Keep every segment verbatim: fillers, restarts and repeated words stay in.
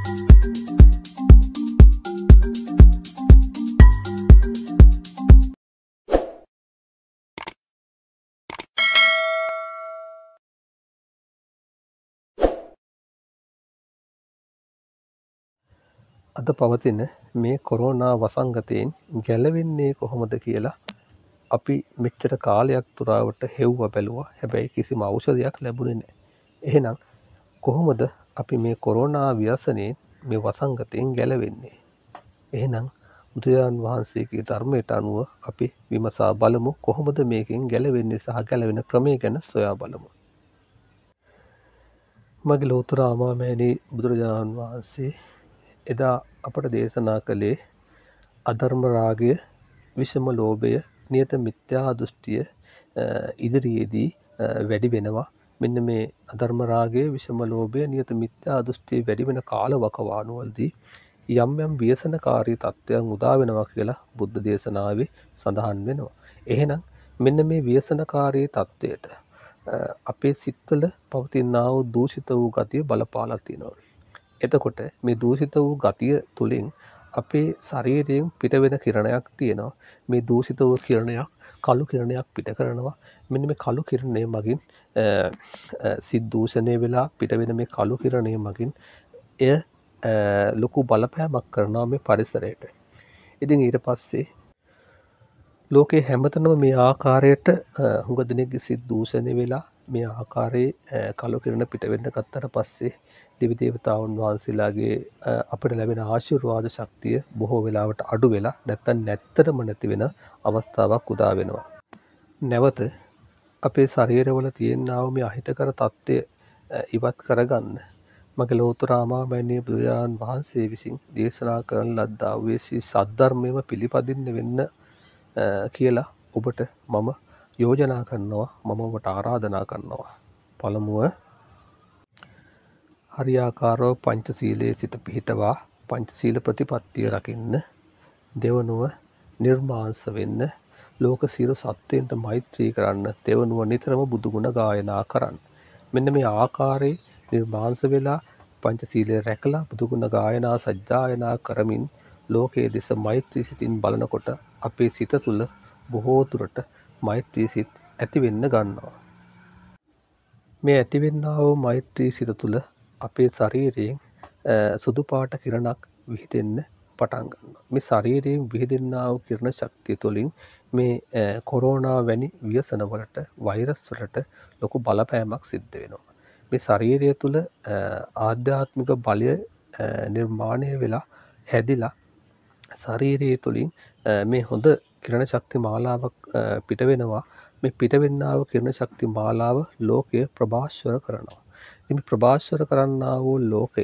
අද පවතින මේ කොරෝනා වසංගතයෙන් ගැලවෙන්නේ කොහොමද කියලා අපි මෙච්චර කාලයක් පුරාවට හෙව්ව බැලුවා. හැබැයි කිසිම ඖෂධයක් ලැබුණේ නැහැ. එහෙනම් කොහොමද අපි මේ කොරෝනා ව්‍යසනයෙන් මේ වසංගතයෙන් ගැලවෙන්නේ? එහෙනම් බුදුරජාන් වහන්සේගේ ධර්මයට අනුව අපි විමසා බලමු කොහොමද මේකෙන් ගැලවෙන්නේ සහ ගැලවෙන ක්‍රමය ගැන සොයා බලමු. මගේ ලෝතර අමාමෑණී බුදුරජාණන් වහන්සේ එදා අපට දේශනා කළේ අධර්ම රාගය, විෂම ලෝභය, නියත මිත්‍යා දෘෂ්ටිය ඉදිරියේදී වැඩි වෙනවා. මෙන්න මේ අධර්ම රාගය, විෂම ලෝභය, නියත මිත්‍යා දෘෂ්ටිය වැඩි වෙන කාලවකවානුවලදී යම් යම් ව්‍යසනකාරී තත්ත්වයන් උදා වෙනවා කියලා බුද්ධ දේශනාවේ සඳහන් වෙනවා. එහෙනම් මෙන්න මේ ව්‍යසනකාරී තත්ත්වයට අපේ සිත්වල පවතිනා වූ දූෂිත වූ ගතිය බලපාලා තියෙනවා. එතකොට මේ දූෂිත වූ ගතිය තුලින් අපේ ශරීරයෙන් පිටවෙන කිරණයක් තියෙනවා. මේ දූෂිත වූ කිරණයක් කළු කිරණයක් පිට කරනවා. මෙන්න මේ කළු කිරණය මගින් සිත් දූෂණය වෙලා පිටවෙන මේ කළු කිරණය මගින් එය ලොකු බලපෑමක් කරනවා මේ පරිසරයට. ඉතින් ඊට පස්සේ ලෝකේ හැමතැනම මේ ආකාරයට හුඟ දෙනෙක්ගේ සිත් දූෂණය වෙලා මේ ආකාරයේ කළු කිරණ පිට වෙන්න ගත්තට පස්සේ දිවි දේවතාවුන් වහන්සේලාගේ අපිට ලැබෙන ආශිර්වාද ශක්තිය බොහෝ වෙලාවට අඩු වෙලා නැත්තම් නැත්තරම නැති වෙන අවස්ථාවක් උදා වෙනවා. නැවත අපේ ශරීරවල තියෙනා වූ මේ අහිතකර තත්ත්වය ඉවත් කරගන්න මගේ ලෝතර අමාමෑණී බුදුරජාණන් වහන්සේ විසින් දේශනා කරන ලද්දා වූ සද්ධර්මයේම පිළිපදින්න වෙන්න කියලා ඔබට මම යෝජනා කරනවා, මම ඔබට ආරාධනා කරනවා. පළමුව හරියාකාරව පංචශීලයේ සිත පිහිටවා පංචශීල ප්‍රතිපත්තිය රකින්න. දෙවනුව නිර්මාංශ වෙන්න, ලෝක සියලු සත්ත්වයන්ට මෛත්‍රී කරන්න. දෙවනුව නිතරම බුදු ගුණ ගායනා කරන්න. මෙන්න මේ ආකාරයේ නිර්මාංශ වෙලා පංචශීලය රැකලා බුදු ගුණ ගායනා සජ්ජායනා කරමින් ලෝකයේ දෙස මෛත්‍රී සිතින් බලනකොට අපේ සිත තුළ බොහෝ දුරට මෛත්‍රී සිත් ඇති වෙන්න ගන්නවා. මේ ඇතිවෙන්නා වූ මෛත්‍රී සිත තුළ අපේ ශරීරයෙන් සුදු පාට කිරණක් විහිදෙන්න පටන් ගන්නවා. මේ ශරීරයෙන් විහිදෙන්නා වූ කිරණ ශක්තිය තුළින් මේ කොරෝනා වැනි ව්‍යසන වලට, වෛරස් වලට ලොකු බලපෑමක් සිද්ධ වෙනවා. මේ ශරීරය තුළ ආධ්‍යාත්මික බලය නිර්මාණය වෙලා හැදිලා ශරීරය තුළින් මේ හොඳ කිරණ ශක්ති මාලාවක් පිට වෙනවා. මේ පිට වෙන්නා වූ කිරණ ශක්ති මාලාව ලෝකය ප්‍රභාස්වර කරනවා. ඉතින් ප්‍රභාස්වර කරන්නා වූ ලෝකය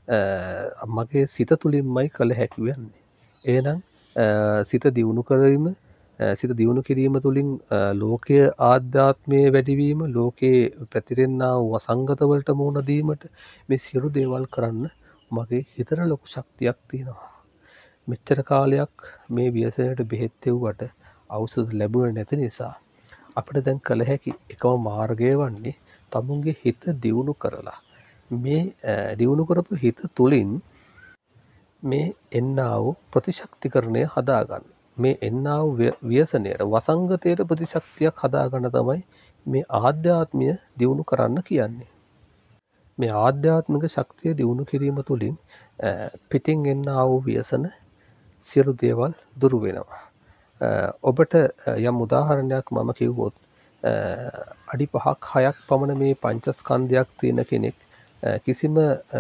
මගේ සිත තුළින්මයි කළ හැකි වෙන්නේ. එහෙනම් සිත දියුණු කිරීම, සිත දියුණු කිරීම තුළින් ලෝකයේ ආධ්‍යාත්මයේ වැඩිවීම, ලෝකයේ පැතිරෙන්නා වූ වසංගත වලට මුහුණ දීමට මේ සියලු දේවල් කරන්න මගේ හිතට ලොකු ශක්තියක් තියෙනවා. මෙච්චර කාලයක් මේ ව්‍යසනයට බෙහෙත් දෙව්වට ඖෂධ ලැබුණේ නැති නිසා අපිට දැන් කළ හැකි එකම මාර්ගය වන්නේ තමුන්ගේ හිත දියුණු කරලා මේ දියුණු කරපු හිත තුලින් මේ එන්නා වූ ප්‍රතිශක්තිකරණය හදාගන්න. මේ එන්නා වූ ව්‍යසනයට, වසංගතයට ප්‍රතිශක්තියක් හදාගන්න තමයි මේ ආධ්‍යාත්මය දියුණු කරන්න කියන්නේ. මේ ආධ්‍යාත්මික ශක්තිය දියුණු කිරීම තුළින් පිටින් එන්නා වූ ව්‍යසන සියලු දේවල් දුරු වෙනවා. ඔබට යම් උදාහරණයක් මම කිව්වොත් අඩි පහක් හයක් පමණ මේ පංචස්කන්ධයක් තියෙන කෙනෙක් කිසිම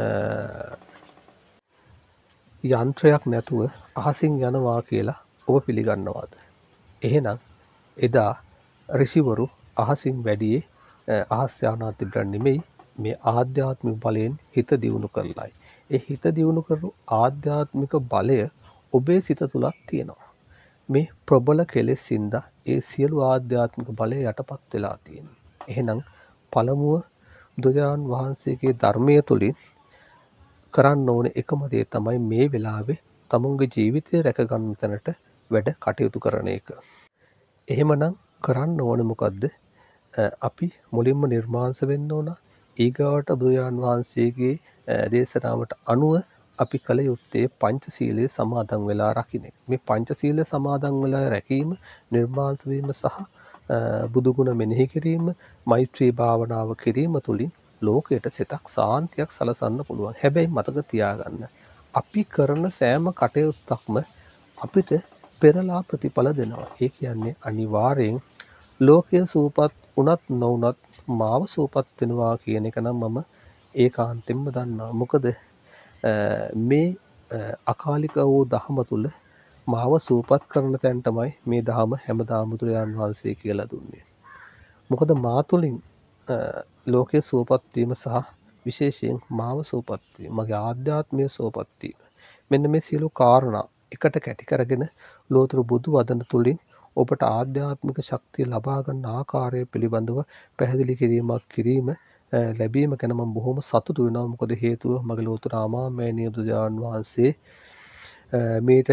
යන්ත්‍රයක් නැතුව අහසින් යනවා කියලා ඔබ පිළිගන්නවාද? එහෙනම් එදා ඍෂිවරු අහසින් වැඩියේ අහස් යානා තිබුණා නෙමෙයි, මේ ආධ්‍යාත්මික බලයෙන් හිත දියුණු කරලයි. ඒ හිත දියුණු කරපු ආධ්‍යාත්මික බලය ඔබේ සිත තුලක් තියෙනවා. මේ ප්‍රබල කෙලෙසින්ද ඒ සියලු ආධ්‍යාත්මික බලය යටපත් වෙලා තියෙනවා. එහෙනම් පළමුව බුදුරජාණන් වහන්සේගේ ධර්මයේ තුලින් කරන්න ඕනේ එකම දේ තමයි මේ වෙලාවේ තමුන්ගේ ජීවිතය රැක ගන්න තැනට වැඩ කටයුතු කරන එක. එහෙමනම් කරන්න ඕනේ මොකද්ද? අපි මුලින්ම නිර්මාංශ වෙන්න ඕන. ඊගාවට බුදුරජාණන් වහන්සේගේ දේශනාවට අනුව අපි කළ යුත්තේ පංචශීලයේ සමාදන් වෙලා රකින්න. මේ පංචශීලයේ සමාදන් වෙලා රැකීම නිර්මාංශ වීම සහ බුදුගුණ මෙනෙහි කිරීම, මෛත්‍රී භාවනාව කිරීම තුළින් ලෝකයට සිතක් සාන්තියක් සලසන්න පුළුවන්. හැබැයි මතක තියාගන්න අපි කරන සෑම කටයුත්තක්ම අපිට පෙරලා ප්‍රතිඵල දෙනවා. ඒ කියන්නේ අනිවාර්යෙන් ලෝකය සූපත් උනත් නොඋනත් මාව සූපත් වෙනවා කියන එක නම් මම ඒකාන්තයෙන්ම දන්නවා. මොකද මේ අකාලික වූ දහම තුල මාව සූපත් කරන තැන් තමයි මේ දහම හැමදාම බුදුරජාණන් වහන්සේ කියලා දුන්නේ. මොකද මා තුලින් ලෝකයේ සූපත් වීම සහ විශේෂයෙන් මාව සූපත් වීම, මගේ ආධ්‍යාත්මීය සූපත් වීම, මෙන්න මේ සියලු කාරණා එකට කැටි කරගෙන ලෝතර බුදු වදන තුලින් ඔබට ආධ්‍යාත්මික ශක්තිය ලබා ගන්න ආකාරය පිළිබඳව පැහැදිලි කිරීමක් කිරීම ලැබීම ගැන මම බොහොම සතුටු වෙනවා. මොකද හේතුව මගේ ලෝතර අමාමෑණිය බුදුරජාණන් වහන්සේ මේට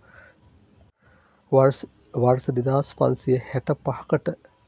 වර්ෂ වර්ෂ දෙදාස් පන්සිය හැට පහකට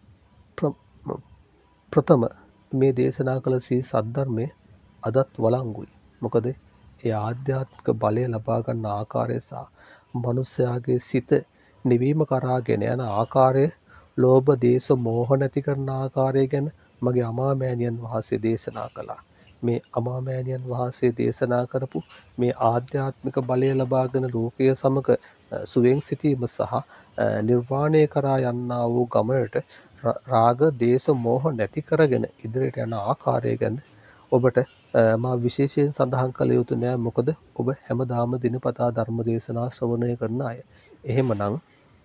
ප්‍රථම මේ දේශනා කළ සී සද්ධර්මය අදත් වළංගුයි. මොකද ඒ ආධ්‍යාත්මික බලය ලබා ගන්න ආකාරය සහ මනුස්සයාගේ සිත නිවීම කරා ගෙන යන ආකාරය, ලෝභ දේශ මෝහ නැති කරන ආකාරය ගැන මගේ අමාමෑණියන් වහන්සේ දේශනා කළා. මේ අමාමෑණියන් වහන්සේ දේශනා කරපු මේ ආධ්‍යාත්මික බලය ලබාගෙන ලෝකය සමග සුවෙන් සිටීම සහ නිර්වාණය කරා යන්නා වූ ගමනට රාග දේශ මෝහ නැති කරගෙන ඉදිරියට යන ආකාරය ගැන ඔබට මා විශේෂයෙන් සඳහන් කළ යුතු නෑ. මොකද ඔබ හැමදාම දිනපතා ධර්ම දේශනා ශ්‍රවණය කරන අය. එහෙමනම්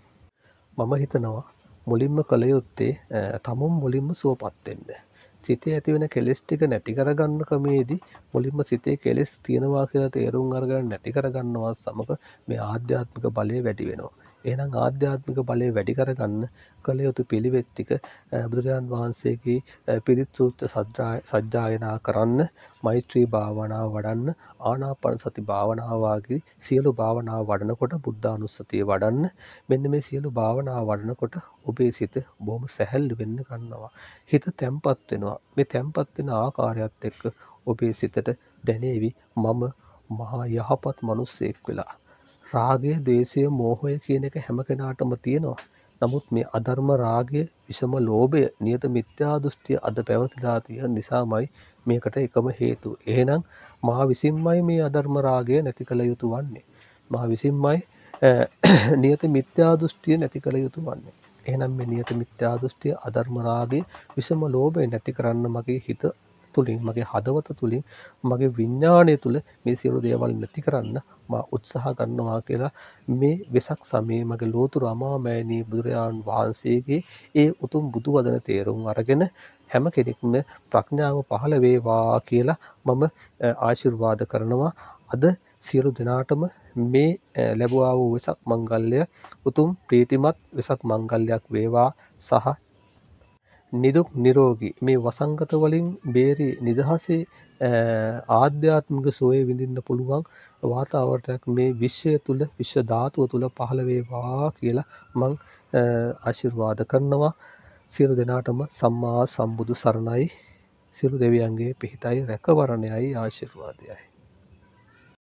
මම හිතනවා මුලින්ම කළ යුත්තේ තමුන් මුලින්ම සුවපත් වෙන්න. සිතේ ඇතිවෙන කෙලෙස් ටික නැති කරගන්න ක්‍රමයේදී මුලින්ම සිතේ කෙලෙස් තියෙනවා කියලා තේරුම් අරගෙන නැති කරගන්නවා සමග මේ ආධ්‍යාත්මික බලය වැඩි වෙනවා. එහෙනම් ආධ්‍යාත්මික බලය වැඩි කරගන්න කළ යුතු පිළිවෙත් ටික බුදුරජාන් වහන්සේගේ පිරිත් සූත්‍ර සජ්ජායනා කරන්න, මෛත්‍රී භාවනාව වඩන්න, ආනාපාන සති භාවනාව වගේ සියලු භාවනාව වඩනකොට බුද්ධානුස්සතිය වඩන්න. මෙන්න මේ සියලු භාවනාව වඩනකොට ඔබේ සිත බොහොම සැහැල්ලු වෙන්න ගන්නවා. හිත තැම්පත් වෙනවා. මේ තැම්පත් වෙන ආකාරයත් එක්ක ඔබේ සිතට දැනේවි මම මහා යහපත් මිනිසෙක් වෙලා. රාගය, ද්වේෂය, මෝහය කියන එක හැම කෙනාටම තියෙනවා. නමුත් මේ අධර්ම රාගය, විෂම ලෝභය, නියත මිත්‍යා දෘෂ්ටිය අද පැවතිලා තියෙන නිසාමයි මේකට එකම හේතුව. එහෙනම් මා විසින්මයි මේ අධර්ම රාගය නැති කළ යුතු වන්නේ. මා විසින්මයි නියත මිත්‍යා දෘෂ්ටිය නැති කළ යුතු වන්නේ. එහෙනම් මේ නියත මිත්‍යා දෘෂ්ටිය, අධර්ම රාගය, විෂම ලෝභය නැති කරන්න මගේ හිත තුලින්, මගේ හදවත තුලින්, මගේ විඥාණය තුල මේ සියලු දේවල් නැති කරන්න මා උත්සාහ කරනවා කියලා මේ වෙසක් සමයේ මගේ ලෝතුරු අමාමෑණී බුදුරජාණන් වහන්සේගේ ඒ උතුම් බුදු වදන තේරුම් අරගෙන හැම කෙනෙක්ම ප්‍රඥාව පහළ වේවා කියලා මම ආශිර්වාද කරනවා. අද සියලු දෙනාටම මේ ලැබුවා වූ වෙසක් මංගල්‍ය උතුම් ප්‍රීතිමත් වෙසක් මංගල්‍යයක් වේවා. සහ නිදුක් නිරෝගී මේ වසංගත වලින් බේරී නිදහසේ ආධ්‍යාත්මික සෝය විඳින්න පුළුවන් වාතාවරණයක් මේ විශ්වය තුල, විශ්ව ධාතුව තුල පහළ වේවා කියලා මම ආශිර්වාද කරනවා. සියලු දෙනාටම සම්මා සම්බුදු සරණයි. සියලු දෙවියන්ගේ පිහිටයි රැකවරණයයි ආශිර්වාදයයි.